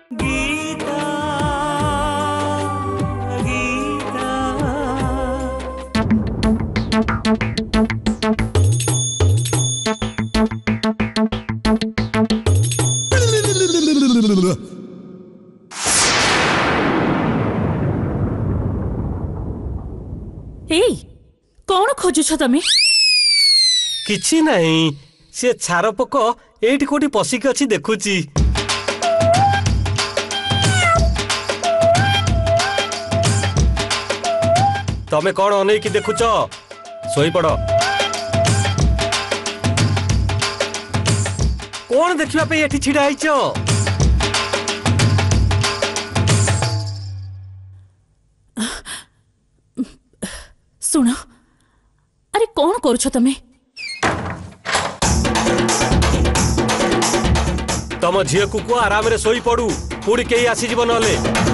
गीता गीता कौन खोजुछ तमे? किछि नहीं, से छार पोक एठी कोठी पसिक अछि देखुची। तमे कौन अनै की देखुच? सोई पड़। कौन देखिबा पे एठी छिडा आइछ? सुन, अरे कौन करुछ तमे? तम झील को आराम रे सोई पड़ू, पुड़ी केही आसी जीव नले।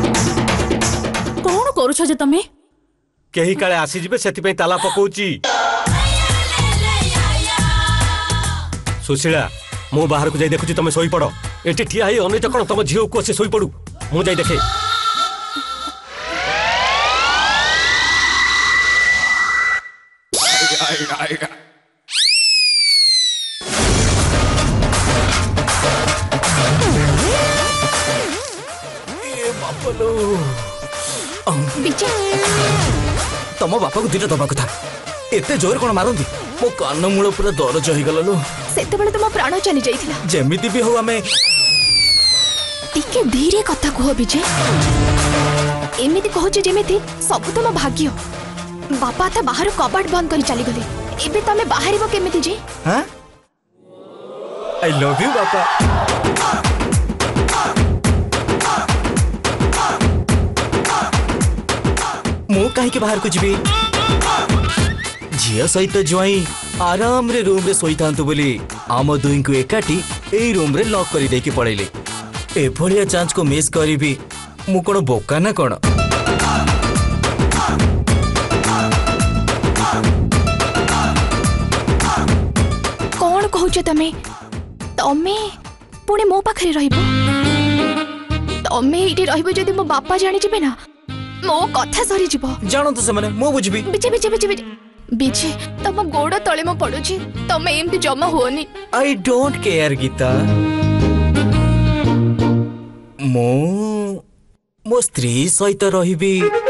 कौन करुछ जे तमे? केही काले आसी जीवे सेति पे ताला पकोची। सुशीला, मु बाहर को जाई देखुची तमे सोई पड़ो। एठी ठिया ही अनै कोन तम झील को से सोई पड़ू, मु जाई देखे। तम बापा को दुटा दबा कथा एते जोर कोन मारंदी? मो कान मूल पूरा दरज होई गललो। सेते बेले तुम प्राण चली जाइथिला। जेमिति भी हो हमें टिके धीरे कथा कहो विजय। एमिति कहूचे जेमिति सब तुम भाग्य। बापा त बाहर कबाट बंद कर चली गले। एबे तमे बाहरिबो केमिति जे? हां आई लव यू बापा। मु काहे के बाहर को जीबी? झिया सहित जुआई आराम रे रूम रे सोई थांतु बोली आम दुई को एकाठी एई रूम रे लॉक करी दे के पड़ैले। ए भलिया चांस को मिस करीबी मु कोन बोका ना कोन? कौन कहूचे तमे? तमे पुणे मो पाखरे रहिबो? तमे इटी रहिबो जदी मो बापा जानि जिबे ना मो कथा सरी जीव। जानो तो से मो बुझबी। बिचे बिचे बिचे बिचे बिचे तम गोड़ तले मो पडुची। तमे एमती जमा होनी। I don't care Geeta. मो स्त्री सहित रहिबी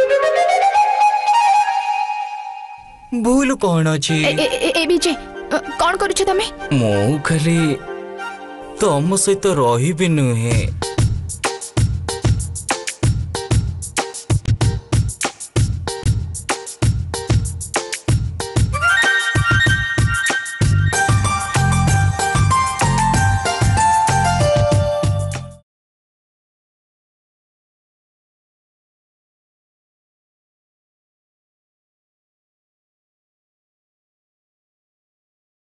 भूल कौन अछि? ए बिचे कौन करूछ तमे? मो खाली तम सहित रहिबी नुहे।